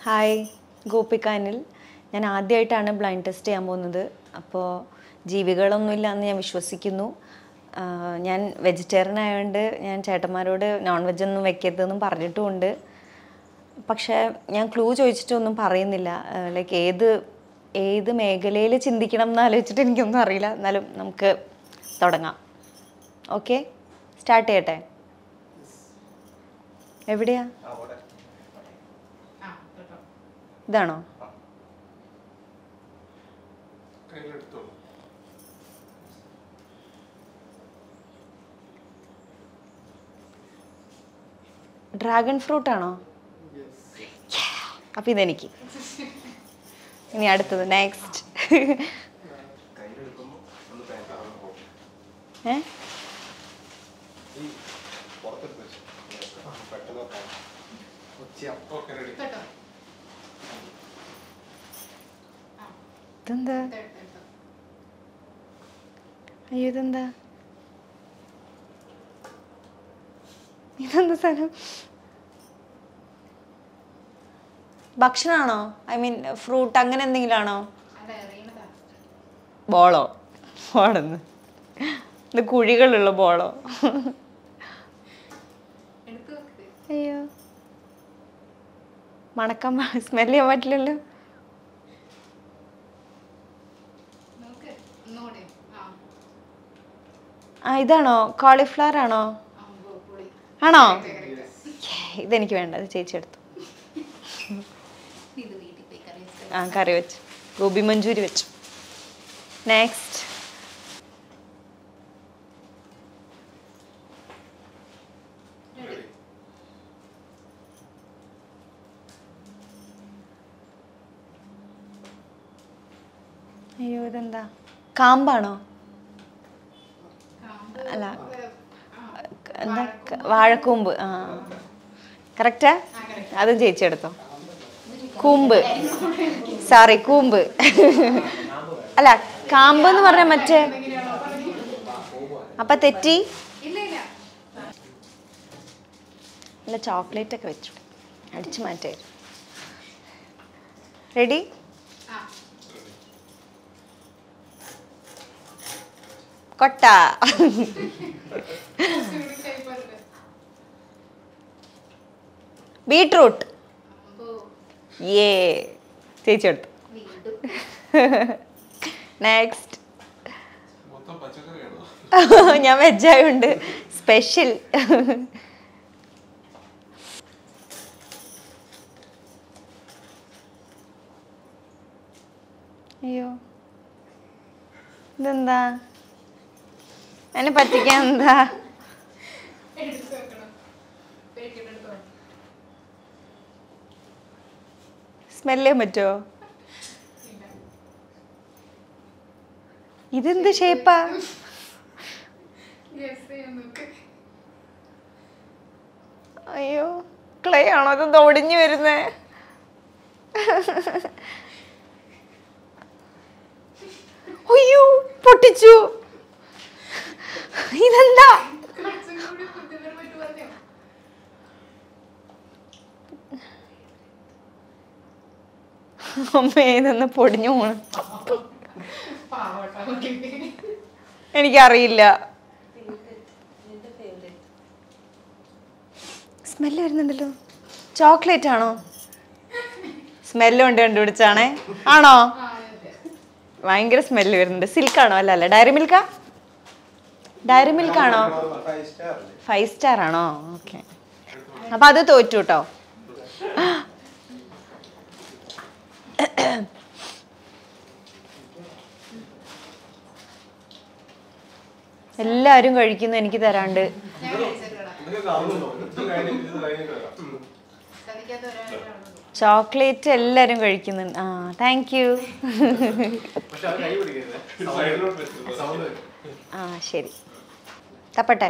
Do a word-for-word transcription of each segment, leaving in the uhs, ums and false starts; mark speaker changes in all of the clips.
Speaker 1: Hi, Gopika Anil. I am ആദ്യമായിട്ടാണ് blind test ചെയ്യാൻ പോകുന്നത്. അപ്പോൾ ജീവികളൊന്നുമില്ല എന്ന് ഞാൻ വിശ്വസിക്കുന്നു. ഞാൻ വെജിറ്റേറിയൻ ആയതുകൊണ്ട് ഞാൻ ചേട്ടന്മാരോട് നോൺ വെജ് ഒന്നും വെക്കരുതെന്നും പറഞ്ഞിട്ടുമുണ്ട്. പക്ഷേ ഞാൻ ക്ലൂ ചോദിച്ചിട്ടൊന്നും പറയുന്നില്ല. ലൈക്ക് ഏത് ഏത് മേഖലയിൽ ചിന്തിക്കണം എന്ന് ആലോചിച്ചിട്ട് എനിക്കൊന്നും അറിയില്ല. എന്നാലും നമുക്ക് തുടങ്ങാം. ഓക്കെ, സ്റ്റാർട്ട് ചെയ്യട്ടെ. എവിടെയാ? ഇതാണോ? ഡ്രാഗൺ ഫ്രൂട്ട് ആണോ? അപ്പം ഇതെനിക്ക്. ഇനി അടുത്തത് നെക്സ്റ്റ്. ഏ ഇതെന്താ? അയ്യോ ഇതെന്താ? ഇതെന്താ സാധനം? ഭക്ഷണമാണോ? ഐ മീൻ ഫ്രൂട്ട് അങ്ങനെ എന്തെങ്കിലും ആണോ? ബോളോ? ബോളെന്ന് ഇത് കുഴികളുള്ള ബോളോ? അയ്യോ, മണക്കാൻ സ്മെല് ചെയ്യാൻ പറ്റില്ലല്ലോ. ആ ഇതാണോ? കോളിഫ്ലവർ ആണോ? ആണോ? ഇതെനിക്ക് വേണ്ട, അത് ചേച്ചി എടുത്തു. ആ കറി വെച്ചു, ഗോബി മഞ്ചൂരി വെച്ചു. നെക്സ്റ്റ്. അയ്യോ ഇതെന്താ? കാമ്പാണോ? അല്ല, എന്താ? വാഴക്കൂമ്പ്. ആ കറക്റ്റാ? അതും ചേച്ചി എടുത്തോ. കൂമ്പ്, സോറി കൂമ്പ്. അല്ല, കാമ്പ് എന്ന് പറഞ്ഞ മറ്റേ. അപ്പൊ തെറ്റി. അല്ല, ചോക്ലേറ്റ് ഒക്കെ വെച്ചു അടിച്ചു മാറ്റേ. റെഡി? കൊട്ട. ബീട്രൂട്ട്. ഏ ചേച്ചി എടുത്തു. നെക്സ്റ്റ്. ഞാൻ വെജായുണ്ട് സ്പെഷ്യൽ. അയ്യോ ഇതെന്താ? എന്നെ പറ്റിക്കാൻ എന്താ? സ്മെല് ചെയ്യാൻ പറ്റുമോ? ഇതെന്ത് ഷേപ്പാ? അയ്യോ ക്ലേ ആണോ? അത് ഒടിഞ്ഞു വരുന്നേ. അയ്യോ പൊട്ടിച്ചു. ഇതെന്താ? അമ്മേ ഇതെന്ന് പൊടിഞ്ഞു പോണു. എനിക്കറിയില്ല. സ്മെല്ല് വരുന്നുണ്ടല്ലോ. ചോക്ലേറ്റ് ആണോ? സ്മെല്ല് കൊണ്ട് കണ്ടുപിടിച്ചാണേ. ആണോ? ഭയങ്കര സ്മെല്ല് വരുന്നുണ്ട്. സിൽക്കാണോ? അല്ല അല്ല, ഡയറി മിൽക്കാ? ഡയറി മിൽക്ക് ആണോ? ഫൈവ് സ്റ്റാർ ആണോ? ഓക്കെ, അപ്പൊ അത് തോറ്റു കേട്ടോ. എല്ലാരും കഴിക്കുന്നു, എനിക്ക് തരാണ്ട്. ചോക്ലേറ്റ് എല്ലാരും കഴിക്കുന്നുണ്ട്. ആ താങ്ക് യു. ആ ശരി, തപ്പട്ടെ.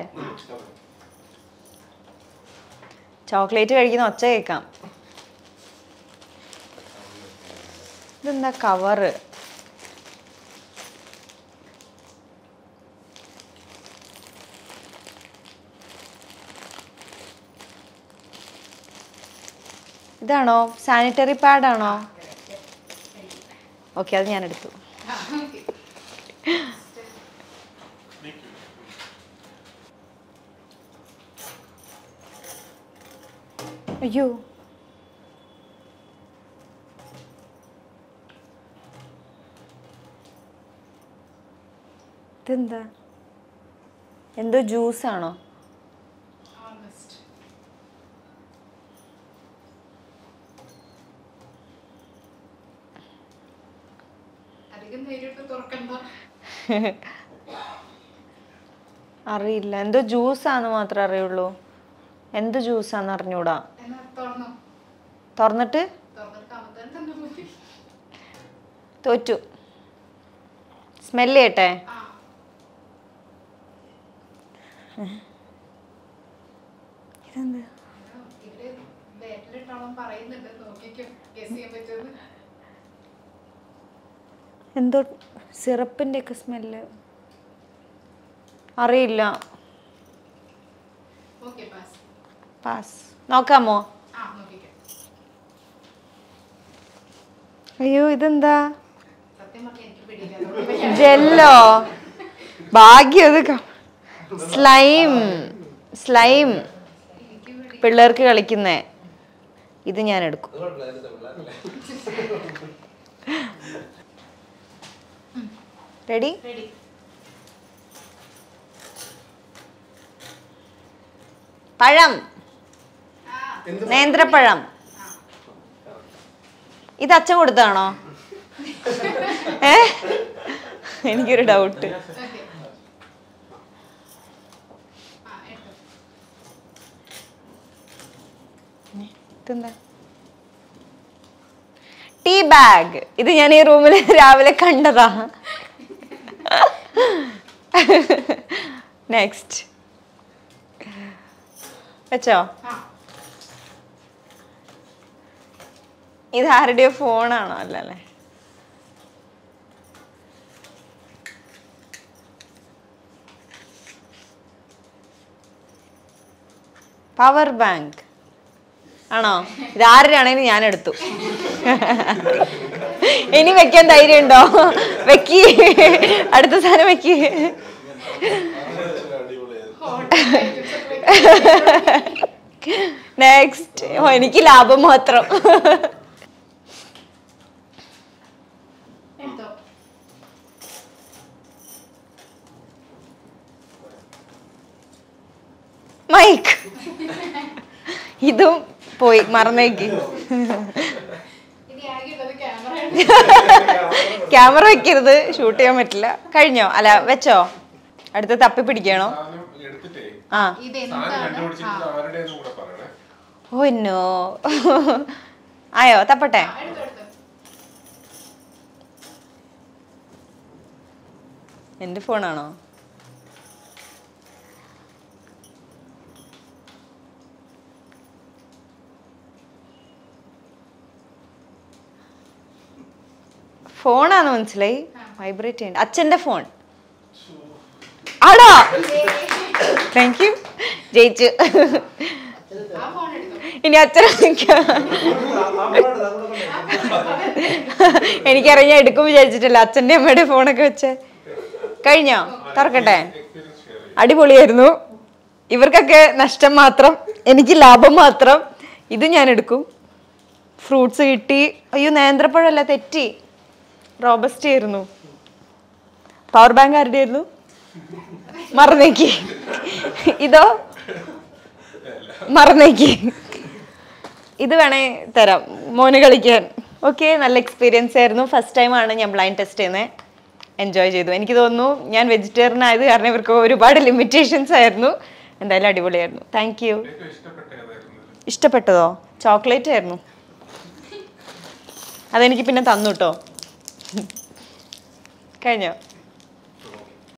Speaker 1: ചോക്ലേറ്റ് കഴിക്കുന്ന ഒച്ച കേൾക്കാം. ഇതെന്താ കവറ്? ഇതാണോ സാനിറ്ററി പാഡാണോ? ഓക്കെ, അത് ഞാൻ എടുത്തു. അയ്യോ, ഇതെന്താ? എന്തോ ജ്യൂസാണോ? അറിയില്ല, എന്തോ ജ്യൂസാന്ന് മാത്രമേ അറിയുള്ളൂ. എന്ത് ജ്യൂസാന്ന് അറിഞ്ഞൂടാ. തുറന്നിട്ട് തോറ്റു. സ്മെല്ല് ചെയ്യട്ടെ? എന്തോ സിറപ്പിന്റെ ഒക്കെ സ്മെല്ല്. അറിയില്ല. പാസ്. നോക്കാമോ? അയ്യോ, ഇതെന്താ? ജെല്ലോ. ഭാഗ്യം. ഇത് സ്ലൈം. സ്ലൈം പിള്ളേർക്ക് കളിക്കുന്നേ. ഇത് ഞാൻ എടുക്കും. റെഡി? പഴം. നേന്ത്രപ്പഴം. ഇത് അച്ഛൻ കൊടുത്താണോ? ഏ എനിക്കൊരു ഡൗട്ട്. ഇതെന്താ? Tea bag. ഇത് ഞാൻ ഈ റൂമിൽ രാവിലെ കണ്ടതാ. നെക്സ്റ്റ് വെച്ചോ? ഇത് ആരുടെയോ ഫോണാണോ? അല്ലല്ലേ. പവർ ബാങ്ക് ആണോ? ഇത് ആരുടെയാണെങ്കിലും ഞാൻ എടുത്തു. ഇനി വെക്കാൻ ധൈര്യം ഉണ്ടോ? വെക്കി. അടുത്ത സാധനം വെക്കി. നെക്സ്റ്റ്. ഓ, എനിക്ക് ലാഭം മാത്രം. മൈക്ക്. ഇതും പോയി, മറന്നേക്ക്. ക്യാമറ വെക്കരുത്, ഷൂട്ട് ചെയ്യാൻ പറ്റില്ല. കഴിഞ്ഞോ? അല്ല, വെച്ചോ? അടുത്ത് തപ്പി പിടിക്കണോ? ആ. Oh no. ആയോ? തപ്പട്ടെ? എന്റെ ഫോണാണോ? ഫോണാന്ന് മനസ്സിലായി. വൈബ്രേറ്റ് ചെയ്യണ്ട. അച്ഛന്റെ ഫോൺ ആണോ? Thank you. ജയിച്ചു. ഇനി അച്ഛനെ എനിക്കറിയാം, ഞാൻ എടുക്കും വിചാരിച്ചിട്ടില്ല. അച്ഛൻ്റെ അമ്മയുടെ ഫോണൊക്കെ വെച്ച്. കഴിഞ്ഞോ? തുറക്കട്ടെ? അടിപൊളിയായിരുന്നു. ഇവർക്കൊക്കെ നഷ്ടം മാത്രം, എനിക്ക് ലാഭം മാത്രം. ഇത് ഞാൻ എടുക്കും. ഫ്രൂട്ട്സ് കിട്ടി. അയ്യോ, നേന്ത്രപ്പഴമല്ല, തെറ്റി. റോബസ്റ്റ് ആയിരുന്നു. പവർ ബാങ്ക് ആരുടെ ആയിരുന്നു? മറന്നേക്ക്. ഇതോ? മറന്നേക്ക്. ഇത് വേണേ തരാം മോന് കളിക്കാൻ. ഓക്കെ, നല്ല എക്സ്പീരിയൻസ് ആയിരുന്നു. ഫസ്റ്റ് ടൈമാണ് ഞാൻ ബ്ലൈൻഡ് ടെസ്റ്റ് ചെയ്യുന്നത്. എൻജോയ് ചെയ്തു. എനിക്ക് തോന്നുന്നു ഞാൻ വെജിറ്റേറിയൻ ആയത് കാരണം ഇവർക്ക് ഒരുപാട് ലിമിറ്റേഷൻസ് ആയിരുന്നു. എന്തായാലും അടിപൊളിയായിരുന്നു. Thank you. ഇഷ്ടപ്പെട്ടതോ? ചോക്ലേറ്റ് ആയിരുന്നു. അതെനിക്ക് പിന്നെ തന്നു കേട്ടോ. കഴിഞ്ഞോ?